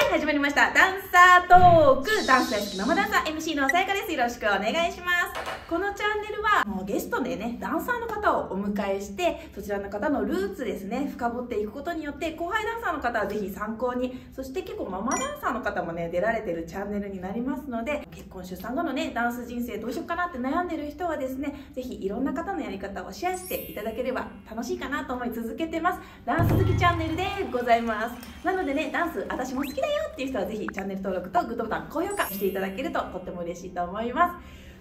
はい、始まりました。ダンサートーク。ダンス大好きママダンサー MC のさやかです。よろしくお願いします。このチャンネルはゲストでね、ダンサーの方をお迎えして、そちらの方のルーツですね、深掘っていくことによって、後輩ダンサーの方はぜひ参考に、そして結構ママダンサーの方もね、出られてるチャンネルになりますので、結婚出産後のね、ダンス人生どうしようかなって悩んでる人はですね、ぜひいろんな方のやり方をシェアしていただければ楽しいかなと思い続けてます。ダンス好きチャンネルでございます。なのでね、ダンス私も好きだよっていう人はぜひチャンネル登録とグッドボタン、高評価していただけるととっても嬉しいと思います。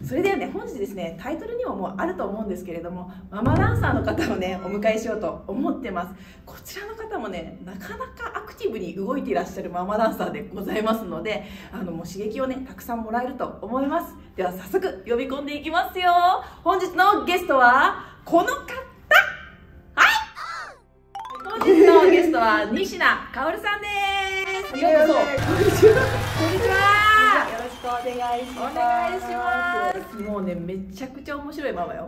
それではね、本日ですね、タイトルにももうあると思うんですけれども、ママダンサーの方をね、お迎えしようと思ってます。こちらの方もね、なかなかアクティブに動いていらっしゃるママダンサーでございますので、もう刺激をね、たくさんもらえると思います。では早速呼び込んでいきますよ。本日のゲストはこの方。本日のゲストは仁科かおるさんです。ようこそ。こんにちは。 よろしくお願いします。 お願いします。もうね、めちゃくちゃ面白いママよ。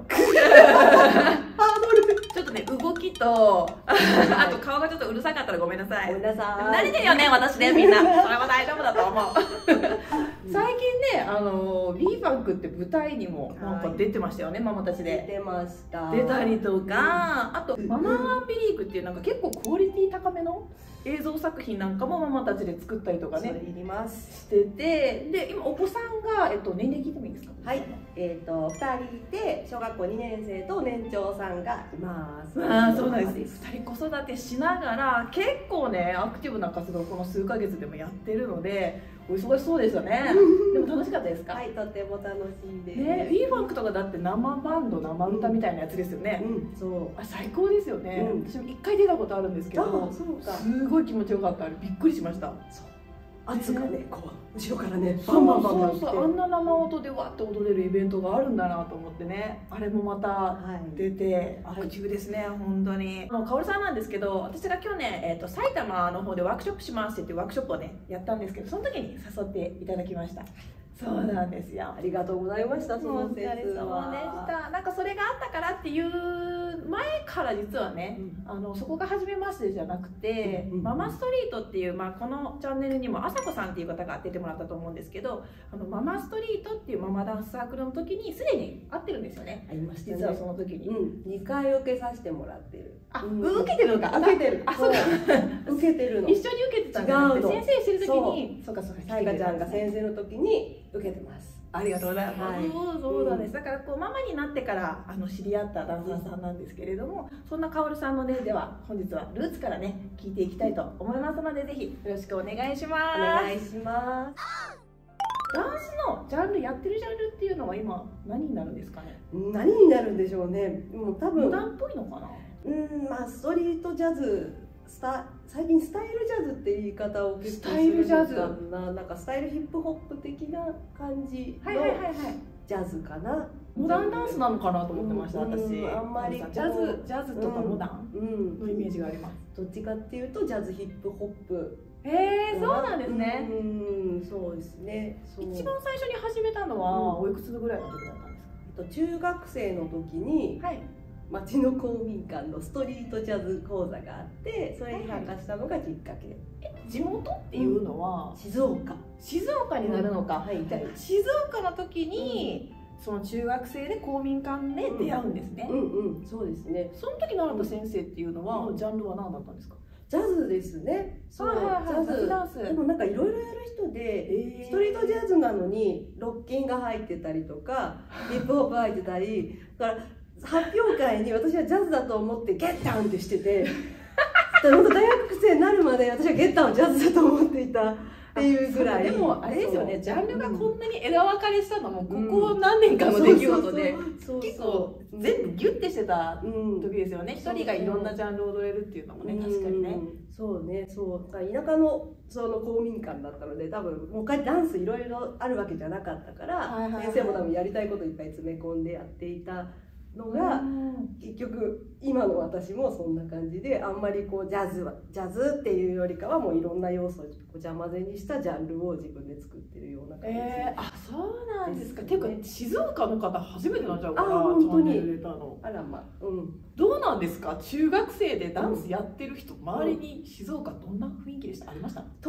ちょっとね、動きと、あと顔がちょっとうるさかったらごめんなさい。 ごめんなさい。 慣れてるよね、私ね、みんな。それは大丈夫だと思う。最近ね、B ファンクって舞台にもなんか出てましたよね、ママたちで。 出てました。 出たりとか、あとママワンビリークっていうなんか結構クオリティ高めの映像作品なんかもママたちで作ったりとかね、 いります。 してて、で今お子さんが年齢聞いてもいいですか？ はい。2人いて小学校2年生と年長さんがいます。 ああ、そうなんです。2人子育てしながら結構ねアクティブな活動をこの数ヶ月でもやってるのでお忙しそうですよね。でも楽しかったですか？ はい、とても楽しいです。 ね、B ファンクとかだって生バンド生歌みたいなやつですよね。 そう。 最高ですよね。私も1回出たことあるんですけど、すごい気持ちよかった。びっくりしました。 圧がね、こう後ろからね、 バンバンバンバンって、あんな生音でわって踊れるイベントがあるんだなと思ってね、あれもまた出てアクティブですね、本当に。かおるさんなんですけど、私が去年、埼玉の方でワークショップしますっていうワークショップをねやったんですけど、その時に誘っていただきました。そうなんですよ。 ありがとうございました。 その説は。お疲れ様でした。なんかそれがあったからっていう前から実はね、そこが初めましてじゃなくて、ママストリートっていう、このチャンネルにもあさこさんっていう方が出てもらったと思うんですけど、ママストリートっていうママダンスサークルの時にすでに会ってるんですよね。 ありましたね。 実はその時に。 2回受けさせてもらってる。 受けてるのか。 受けてる。あ、そうだ。受けてるの。 一緒に受けてたんじゃなくて、先生してる時に、 そうかそうか。さやかちゃんが先生の時に受けてます。 ありがとうございます。そうなんです。だからこうママになってから知り合ったダンサーさんなんですけれども、そんなかおるさんのね、では本日はルーツからね聞いていきたいと思いますので、ぜひよろしくお願いします。 お願いします。 ダンスのジャンル、やってるジャンルっていうのは今何になるんですかね？ 何になるんでしょうね。もう多分モダンっぽいのかな。 ストリートジャズ、最近スタイルジャズって言い方を結構するのかな。 スタイルジャズ、 なんかスタイルヒップホップ的な感じのジャズかな。 モダンダンスなのかなと思ってました、私。 あんまりジャズとかモダンのイメージがあります。 どっちかっていうとジャズヒップホップ。 そうなんですね。 そうですね。 一番最初に始めたのはおいくつぐらいの時だったんですか？ 中学生の時に町の公民館のストリートジャズ講座があって、それに参加したのがきっかけ。 地元っていうのは静岡になるのか。静岡の時にその中学生で公民館で出会うんですね。 そうですね。 その時習った先生っていうのはジャンルは何だったんですか？ ジャズですね。ジャズダンス。でもなんかいろいろやる人で、ストリートジャズなのにロッキンが入ってたりとか、ヒップホップ入ってたり、だから発表会に私はジャズだと思ってゲッタウンってしてて、大学生になるまで私はゲッタウンジャズだと思っていたっていうぐらい。 でもあれですよね、ジャンルがこんなに枝分かれしたのもここ何年かの出来事で、結構全部ギュッてしてた時ですよね。一人がいろんなジャンルを踊れるっていうのもね、確かにね。 そうね、そう。田舎のその公民館だったので、多分もうダンスいろいろあるわけじゃなかったから、先生も多分やりたいこといっぱい詰め込んでやっていたのが、結局今の私もそんな感じで、あんまりこうジャズっていうよりかはもういろんな要素をごちゃ混ぜにしたジャンルを自分で作ってるような感じ。 あ、そうなんですか。っていうか静岡の方初めてなんちゃうかな。 本当に。 あらま、どうなんですか。中学生でダンスやってる人、周りに静岡どんな雰囲気でした？ありました？ 当時は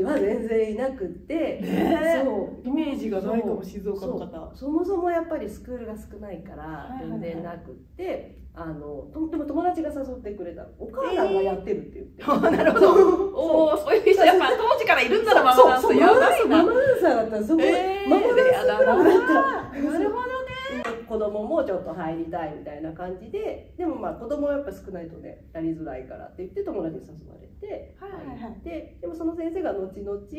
が全然いなくって、 そうイメージがないかも、静岡の方。 そもそもやっぱりスクールが少ないから全然なくって、でも友達が誘ってくれた、お母さんがやってるって言って、 なるほど。おお、そういう人やっぱ当時からいるんだな、ママダンス。やばいな。 ママダンサーだったらすごい、ママダンスクラブだった。 なるほどね。 子供もちょっと入りたいみたいな感じで、でもまあ子供はやっぱ少ないとねやりづらいからって言って友達に誘われて入って、でもその先生が後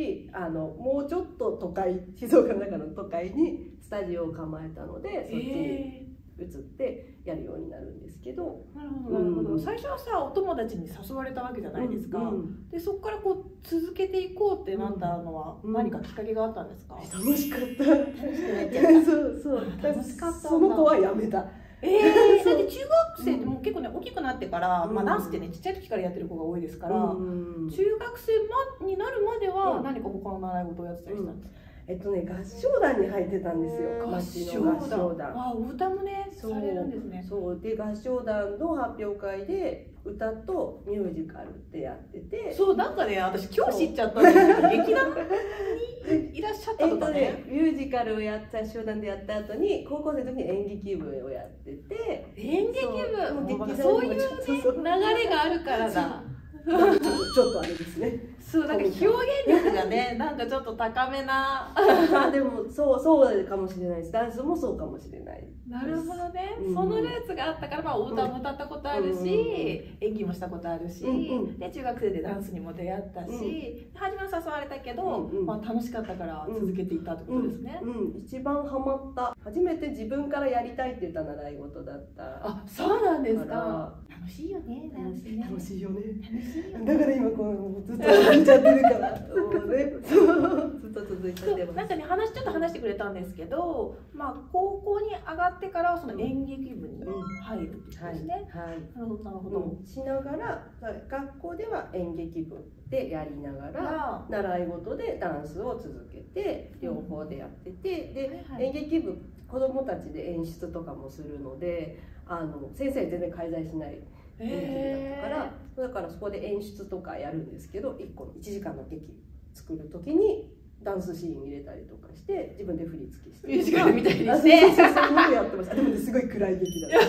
々もうちょっと都会、静岡の中の都会にスタジオを構えたので、そっちに移ってやるようになるんですけど。 なるほどなるほど。最初はさ、お友達に誘われたわけじゃないですか。でそこからこう続けていこうってなったのは何かきっかけがあったんですか？ 楽しかった。そう楽しかった。 その子はやめた。 だって中学生ってもう結構ね大きくなってから、まあダンスってねちっちゃい時からやってる子が多いですから、中学生になるまでは何か他の習い事をやってたりしたんですか？ 合唱団に入ってたんですよ。町の合唱団。 あ、歌もねされるんですね。 そうで、合唱団の発表会で歌とミュージカルってやってて、 そうなんかね、私今日知っちゃったんですけど、劇団にいらっしゃったとかね。 ミュージカルをやった合唱団でやった後に高校生の時に演劇部をやってて、 演劇部、そういうね流れがあるからだ。 ちょっとあれですね。 そう、なんか表現力がね、なんかちょっと高めな。 でもそうかもしれないです。ダンスもそうかもしれない。 なるほどね。そのルーツがあったから、まあお歌も歌ったことあるし、演技もしたことあるし、で中学生でダンスにも出会ったし、初めは誘われたけど、まあ楽しかったから続けていったってことですね。 一番ハマった。初めて自分からやりたいって言った習い事だった。 あ、そうなんですか。楽しいよね、ダンスね。 楽しいよね。だから今こうずっとやっちゃってるから、ずっと続いちゃってます。 なんかね、ちょっと話してくれたんですけど、まあ高校に上がってからその演劇部に入るってことですね。なるほどなるほど。 しながら学校では演劇部でやりながら習い事でダンスを続けて両方でやってて、で演劇部子どもたちで演出とかもするので、先生全然介在しない演劇部だったから、だからそこで演出とかやるんですけど、1時間の劇作る時にダンスシーン入れたりとかして自分で振り付けしてミュージカルみたいにしてそうやってました。でもね、すごい暗い劇だった。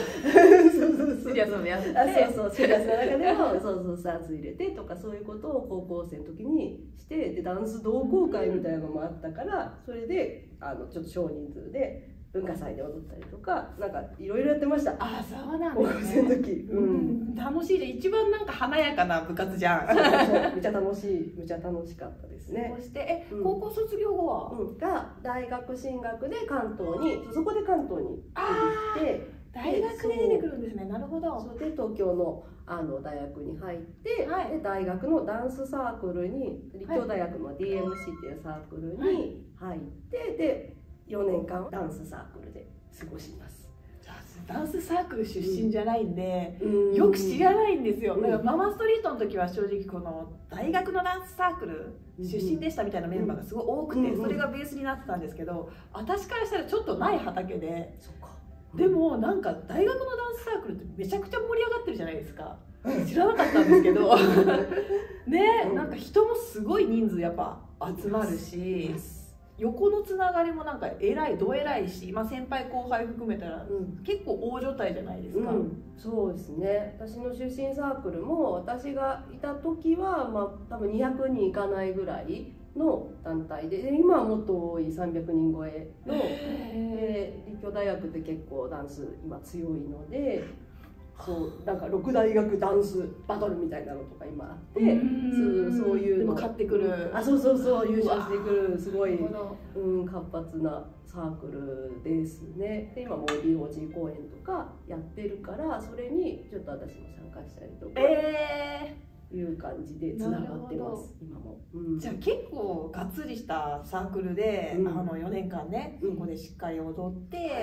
シリアスなのやって、 シリアスな中でもダンス入れてとか、そういうことを高校生の時にして、でダンス同好会みたいなのもあったから、それでちょっと少人数で文化祭で踊ったりとか、なんかいろいろやってました。 あ、そうなんですね。 高校生の時、 楽しいで、一番なんか華やかな部活じゃん。 めちゃ楽しかったですね。 そして高校卒業後はが大学進学で関東に、そこで関東に行って、 大学で出てくるんですね。なるほど。 それで東京の大学に入って、で大学のダンスサークルに、立教大学の DMC っていうサークルに入って、で4年間ダンスサークルで過ごします。 ダンスサークル出身じゃないんで、よく知らないんですよ。だからママストリートの時は正直この大学のダンスサークル出身でしたみたいなメンバーがすごい多くて、それがベースになってたんですけど、私からしたらちょっとない畑で、でもなんか大学のダンスサークルってめちゃくちゃ盛り上がってるじゃないですか。知らなかったんですけどね、なんか人もすごい人数やっぱ集まるし、横のつながりもなんかどえらいし、まあ、先輩後輩含めたら結構大所帯じゃないですか。 そうですね。私の出身サークルも、私がいた時はまあ多分200人いかないぐらいの団体で、今はもっと多い300人超えの、立教大学って結構ダンス今強いので、そうなんか6大学ダンスバトルみたいなのとか今あって、そういうの買ってくる、 そう優勝してくる、すごい活発なサークルですね。で今も BOG 公演とかやってるから、それにちょっと私も参加したりとかいう感じでつながってます今も。 じゃあ結構がっつりしたサークルで、4年間ねそこでしっかり踊って、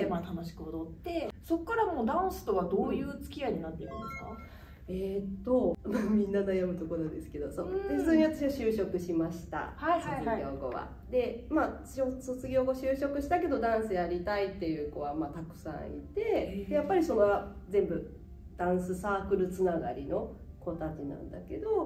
まあ、楽しく踊って、そこからもうダンスとはどういう付き合いになっていくんですか？ みんな悩むところなんですけど、で普通に私は就職しました、卒業後は。でまあ卒業後就職したけどダンスやりたいっていう子はまあたくさんいて、でやっぱりその全部ダンスサークルつながりの子たちなんだけど、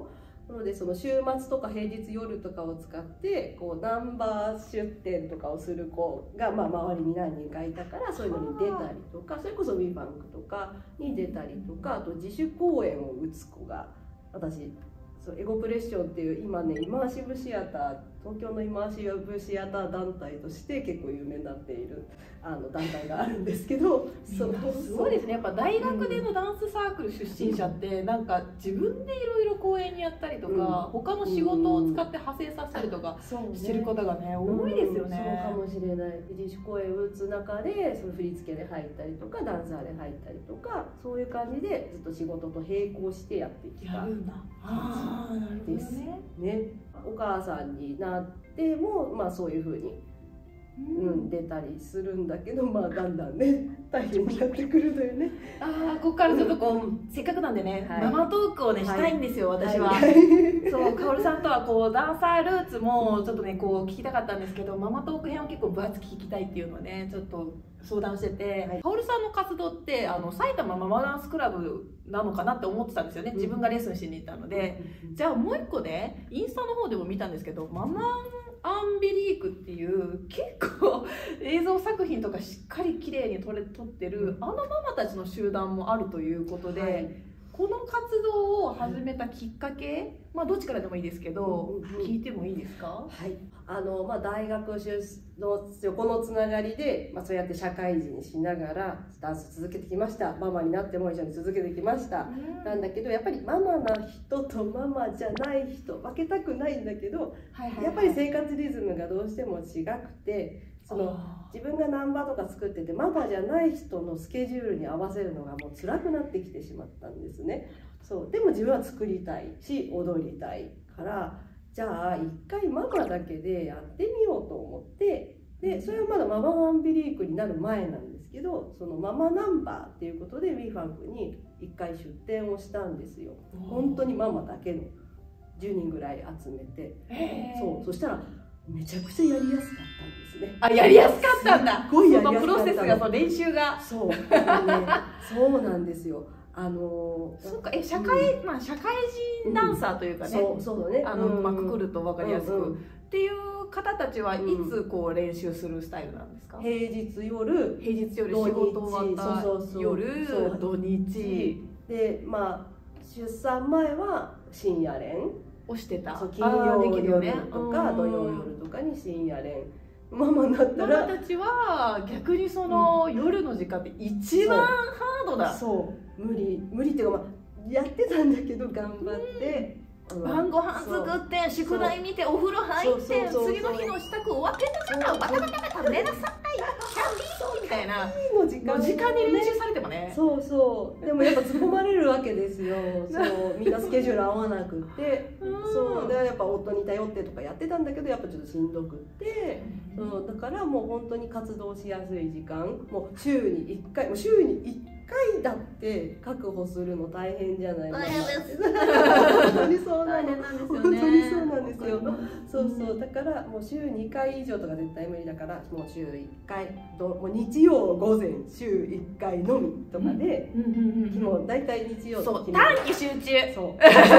なのでその週末とか平日夜とかを使ってこうナンバー出店とかをする子がまあ周りに何人かいたから、そういうのに出たりとか、それこそウィファンクとかに出たりとか、あと自主公演を打つ子が、私そうエゴプレッションっていう今ねイマーシブシアター、東京のイマーシブシアター団体として結構有名になっている団体があるんですけど、 すごいですね。やっぱ大学でのダンスサークル出身者ってなんか自分でいろいろ公演にやったりとか、他の仕事を使って派生させたりとかしてる方がね多いですよね。 そうかもしれない。自主公演を打つ中でその振り付けで入ったりとかダンサーで入ったりとか、そういう感じでずっと仕事と並行してやってきた感じですね。お母さんになってもまあそういうふうに出たりするんだけど、まあだんだんね大変になってくるのよね。 ここからちょっとこうせっかくなんでね、ママトークをねしたいんですよ、私は。そう、かおるさんとはこうダンサールーツもちょっとねこう聞きたかったんですけど、ママトーク編を結構分厚く聞きたいっていうのをねちょっと相談してて、かおるさんの活動って埼玉ママダンスクラブなのかなって思ってたんですよね。自分がレッスンしに行ったので、じゃあもう一個ねインスタの方でも見たんですけど、ママアンビリークっていう結構映像作品とかしっかり綺麗に撮ってるママたちの集団もあるということで、この活動を始めたきっかけ、まあどっちからでもいいですけど、聞いてもいいですか？ はい、まあ大学の横のつながりで、まあ、そうやって社会人しながらダンス続けてきました。ママになっても一緒に続けてきました。なんだけどやっぱりママな人とママじゃない人分けたくないんだけど、やっぱり生活リズムがどうしても違くて、その自分がナンバーとか作っててママじゃない人のスケジュールに合わせるのがもう辛くなってきてしまったんですね。そうでも自分は作りたいし踊りたいから、じゃあ一回ママだけでやってみようと思って、でそれはまだママアンビリークになる前なんですけど、そのママナンバーっていうことでウィファンクに一回出展をしたんですよ。本当にママだけの10人ぐらい集めて、そしたらめちゃくちゃやりやすかったんですね。 やりやすかったんだ。 すごいやりやすかった。 そのプロセスが、その練習が。 そうそうなんですよ。 そうか、社会人ダンサーというかね、 そうね、 くくると分かりやすくっていう方たちはいつこう練習するスタイルなんですか？ 平日夜仕事終わった夜、土日で、まあ出産前は深夜練をしてた。 金曜夜とか土曜夜とかに深夜練。ママになったらママたちは逆にその夜の時間って一番ハードだ。 そう無理っていうか、まあやってたんだけど頑張って晩ご飯作って宿題見てお風呂入って次の日の支度終わってたからバタバタバタ寝なさいキャンディーみたいなの時間に練習されてもね。 そうでもやっぱ突っ込まれるわけですよ。そうみんなスケジュール合わなくってそうでやっぱ夫に頼ってとかやってたんだけど、やっぱちょっとしんどくって、だからもう本当に活動しやすい時間、もう週に1回1回だって確保するの大変じゃないですか。本当にそうなんですよ。そうだからもう週2回以上とか絶対無理だから、もう週1回もう日曜午前週1回のみとかで、もう大体日曜そう短期集中、 そう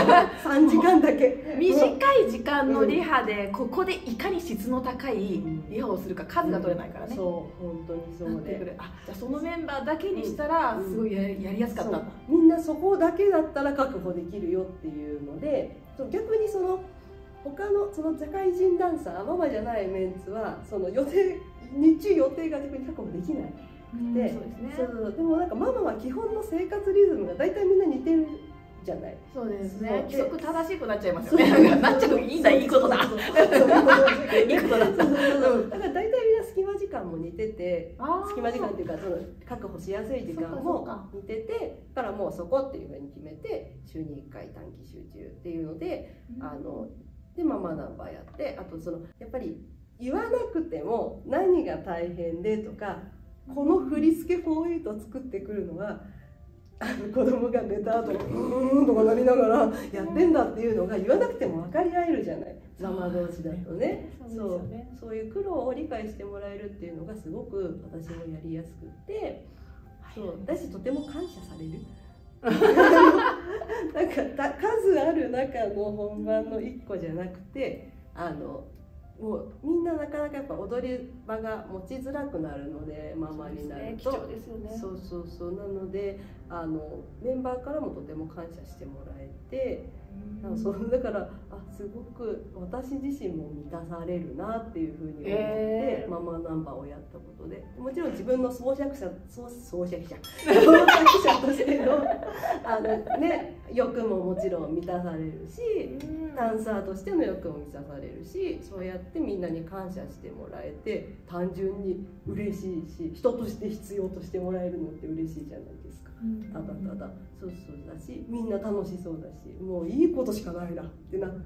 3時間だけ短い時間のリハでここでいかに質の高いリハをするか、数が取れないからね。 そう本当にそうで、 じゃあそのメンバーだけにしたらすごいやりやすかったんだ。 みんなそこだけだったら確保できるよっていうので、逆にその他のその社会人ダンサーママじゃないメンツはその日中予定が逆に確保できない。でもなんかママは基本の生活リズムが大体みんな似てるじゃない。 そうですね。規則正しくなっちゃいますよね。なっちゃういいんだ、いいことだ。いいことだ。だから大体みんな隙間時間も似てて、隙間時間っていうかその確保しやすい時間も似てて、だからもうそこっていうふうに決めて週に1回短期集中っていうので、でママナンバーやって、あとそのやっぱり言わなくても何が大変でとか、この振り付け48作ってくるのは子供が寝た後うーんとかなりながらやってんだっていうのが言わなくても分かり合えるじゃない、ママ同士だとね。そういう苦労を理解してもらえるっていうのがすごく私もやりやすくって、そうだしとても感謝される。 なんか数ある中の本番の1個じゃなくてもうみんななかなかやっぱ踊り場が持ちづらくなるのでママになると、 貴重ですよね。 そうそうそう、なのでメンバーからもとても感謝してもらえて、だからすごく私自身も満たされるなっていうふうに思って、ママナンバーをやったことで、もちろん自分の創作者としての欲ももちろん満たされるし、ダンサーとしての欲も満たされるし、そうやってみんなに感謝してもらえて単純に嬉しいし、人として必要としてもらえるのって嬉しいじゃないですか。ただただそうだし、みんな楽しそうだし、もういいことしかないなってなって、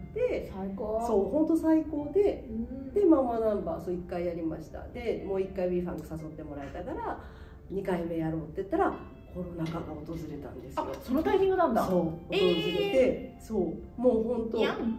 最高。 そう本当最高で、でママナンバー1回やりました。でもう1回 BFunk 誘ってもらえたから2回目やろうって言ったらコロナ禍が訪れたんですよ。 そのタイミングなんだ。 そう訪れて、そうもう本当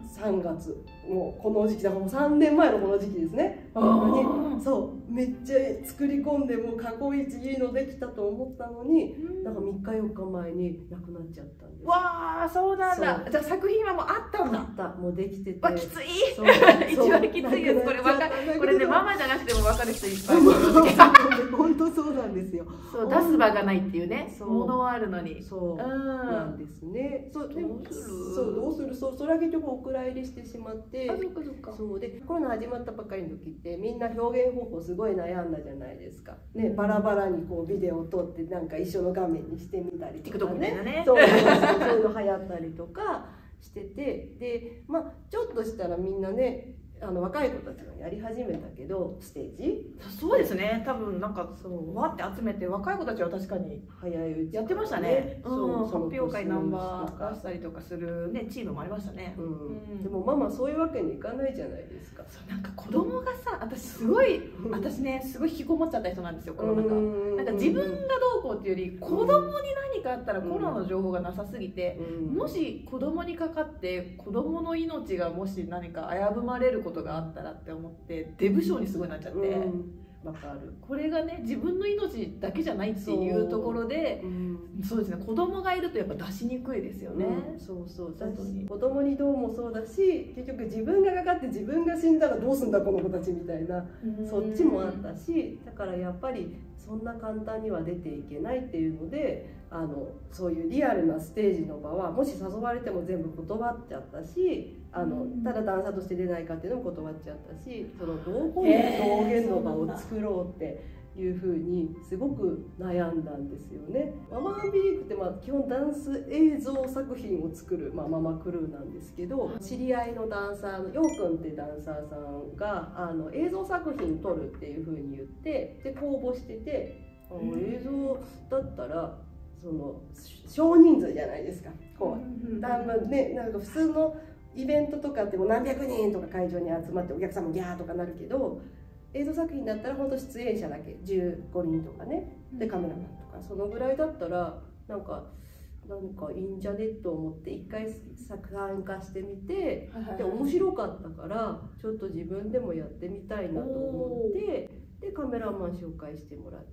3月、もうこの時期だから、もう3年前のこの時期ですね。そうめっちゃ作り込んで、もう過去一いいのできたと思ったのに、なんか3日4日前に亡くなっちゃったんです。 わあ、そうなんだ。じゃあ作品はもうあったんだ。 あった、もうできてて。 きつい。一番きついです。これね、ママじゃなくても分かる人いっぱいいる。 本当そうなんですよ。 そう、出す場がないっていうね、ものはあるのに。 そうなんですね。そうでもどうする、それは結局お蔵入りしてしまって、そうでコロナ始まったばっかりの時ってみんな表現方法すごい悩んだじゃないですか。ね、バラバラにこうビデオを撮ってなんか一緒の画面にしてみたりとかね。そういうの流行ったりとかしてて、でちょっとしたらみんなね、若い子たちがやり始めたけど、ステージそうですね、多分なんかわって集めて若い子たちは確かに早いうちやってましたね。発表会ナンバー出したりとかするねチームもありましたね。 でもママそういうわけにいかないじゃないですか。 なんか子供がさ、私ねすごい引きこもっちゃった人なんですよ、コロナ禍。なんか自分がどうこうっていうより、子供に何かあったらコロナの情報がなさすぎて、もし子供にかかって子供の命がもし何か危ぶまれることがあったらって思ってデブ症にすごいなっちゃって、 わかる。 これがね自分の命だけじゃないっていうところで、そうですね、子供がいるとやっぱ出しにくいですよね。 そう子供にどうもそうだし、結局自分がかかって自分が死んだらどうすんだこの子たちみたいな、そっちもあったし、だからやっぱりそんな簡単には出ていけないっていうので、そういうリアルなステージの場はもし誘われても全部断っちゃったし、ただダンサーとして出ないかっていうのも断っちゃったし、そのどこに表現の場を作ろうっていうふうにすごく悩んだんですよね。ママビリークって基本ダンス映像作品を作る、ママクルーなんですけど、知り合いのダンサーのようくんってダンサーさんが映像作品撮るっていうふうに言ってで公募してて、映像だったら少人数じゃないですか。こうなんか普通のイベントとかっても何百人とか会場に集まってお客さんもギャーとかなるけど、映像作品だったら本当出演者だけ15人とかね、でカメラマンとかそのぐらいだったらなんかいいんじゃねと思って一回参加してみて、で面白かったからちょっと自分でもやってみたいなと思って。でカメラマン紹介してもらって、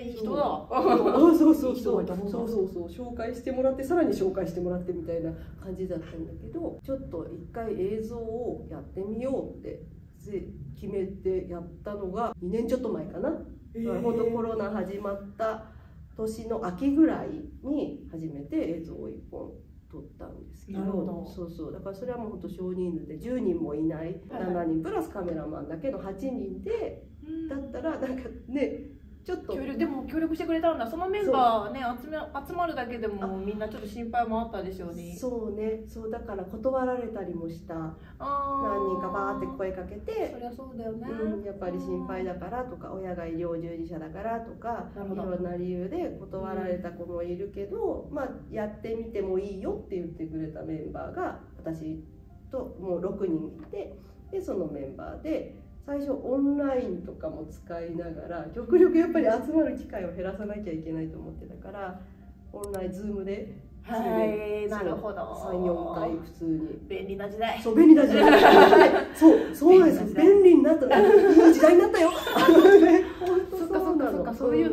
いい人だ。 そう紹介してもらって、さらに紹介してもらってみたいな感じだったんだけど、ちょっと一回映像をやってみようって決めてやったのが2年ちょっと前かな。本当コロナ始まった年の秋ぐらいに初めて映像を1本撮ったんですけど、だからそれはもう本当少人数で10人もいない7人プラスカメラマンだけの8人で。だったらなんかね、ちょっとでも協力してくれたんだ。そのメンバーね集まるだけでもみんなちょっと心配もあったでしょうに。 そうだから断られたりもした。何人かバーって声かけて、 そりゃそうだよね、 やっぱり心配だからとか、親が医療従事者だからとか、いろんな理由で断られた子もいるけど、やってみてもいいよって言ってくれたメンバーが私ともう6人いて、でそのメンバーで。最初オンラインとかも使いながら極力やっぱり集まる機会を減らさなきゃいけないと思ってたから、オンラインズームでなるほど、 3、4回普通に。 便利な時代。 便利な時代。そうなんですよ。便利になった。いい時代になったよ。 そっかそういうのね使っ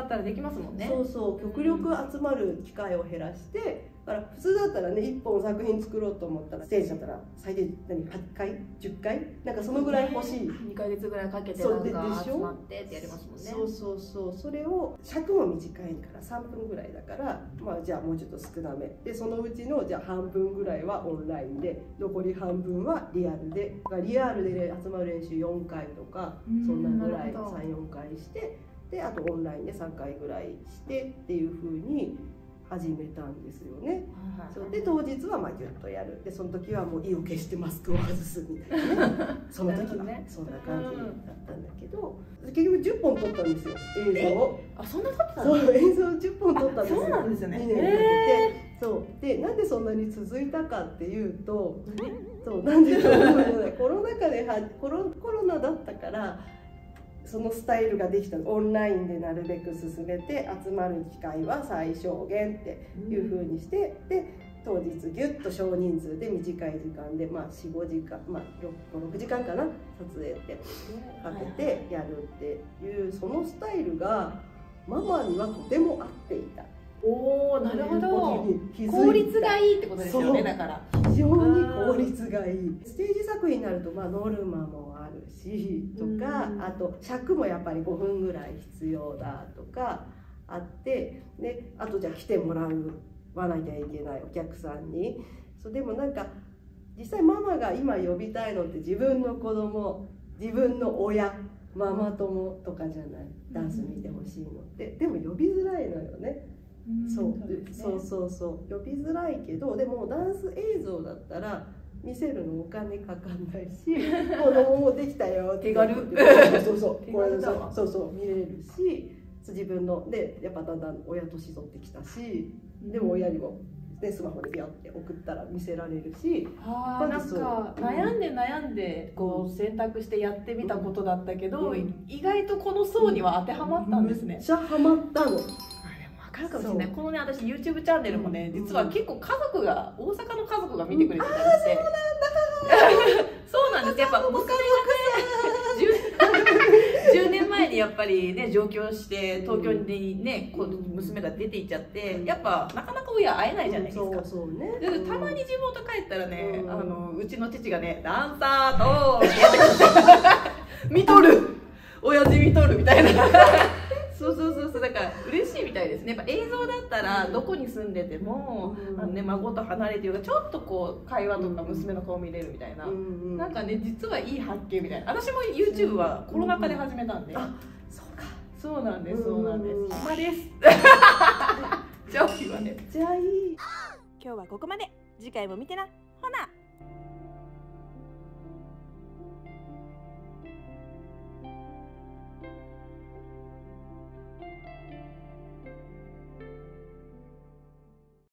ったらできますもんね。 そうそう、極力集まる機会を減らして、だから普通だったらね、1本作品作ろうと思ったらステージだったら最低8回10回なんかそのぐらい欲しい、 2ヶ月ぐらいかけてなんか集まってってやりますもんね。 そうそうそう、それを尺も短いから3分ぐらいだから、まあじゃあもうちょっと少なめで、そのうちのじゃあ半分ぐらいはオンラインで、残り半分はリアルで、リアルで集まる練習4回とかそんなぐらい3、4回して、であとオンラインで3回ぐらいしてっていう風に始めたんですよね。そうで当日はまあギュッとやる、でその時はもう意を決してマスクを外すみたいなねその時はねそんな感じだったんだけど、結局10本撮ったんですよ、映像を。 あ、そんな撮ってたの？ そう、映像10本撮ったんですよ。 そうなんですよね。 2年かけて。そうで、なんでそんなに続いたかっていうと、そうなんでと思うじゃない、コロナ禍でコロナだったからそのスタイルができた。オンラインでなるべく進めて、集まる機会は最小限っていう風にして、で当日ギュッと少人数で短い時間で、まあ4、5時間、まあ6時間かな、撮影ってかけてやるっていう、そのスタイルがママにはとても合っていた。 おお、なるほど。効率がいいってことですよね。だから非常に効率がいい。ステージ作品になると、まあノルマもあるしとか、あと尺もやっぱり5分ぐらい必要だとかあって、であとじゃあ来てもらわなきゃいけないお客さんに。そうでもなんか実際ママが今呼びたいのって自分の子供、自分の親、ママ友とかじゃない、ダンス見てほしいのって。でも呼びづらいのよね。そう呼びづらいけど、でもダンス映像だったら見せるのお金かかんないし、子供もできたよ手軽そう見れるし、自分のでやっぱだんだん親年取ってきたし、でも親にもでスマホでビャって送ったら見せられるし、 なんか悩んでこう選択してやってみたことだったけど、意外とこの層には当てはまったんですね。 めっちゃハマったの。 かるかもしれない。このね、私 YouTube チャンネルもね、実は結構大阪の家族が見てくれてたりして、そうなんです。やっぱ娘がね10年前にやっぱりね上京して東京にね娘が出ていっちゃって、やっぱなかなか親会えないじゃないですか。たまに地元帰ったらね、うちの父がねダンサーとってやってくる見とる親父見とるみたいなそうだから嬉しいみたいですね。やっぱ映像だったらどこに住んでても、孫と離れてるからちょっとこう会話とか娘の顔見れるみたいな、なんかね実はいい発見みたいな。私も YouTube はコロナ禍で始めたんで、そうなんです暇です超暇ね。 めっちゃいい。 今日はここまで。次回も見てな。